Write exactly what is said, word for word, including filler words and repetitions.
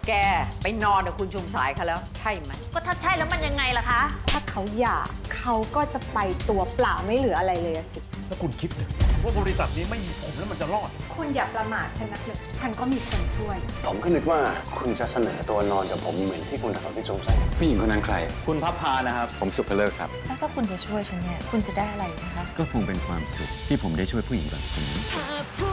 แกไปนอนกับคุณชุมสายเขาแล้วใช่ไหมก็ถ้าใช่แล้วมันยังไงล่ะคะถ้าเขาอยากเขาก็จะไปตัวเปล่าไม่เหลืออะไรเลยสิแล้วคุณคิดเนี่ยว่าบริษัทนี้ไม่มีผมแล้วมันจะรอดคุณอย่าประมาทฉันนักเลยฉันก็มีคนช่วยผมก็นึกว่าคุณจะเสนอตัวนอนกับผมเหมือนที่คุณทำกับพี่จุ๊บใช่ผู้หญิงคนนั้นใครคุณพับพานะครับผมสุภเลิกครับแล้วถ้าคุณจะช่วยฉันเนี่ยคุณจะได้อะไรนะคะก็คงเป็นความสุขที่ผมได้ช่วยผู้หญิงแบบคุณ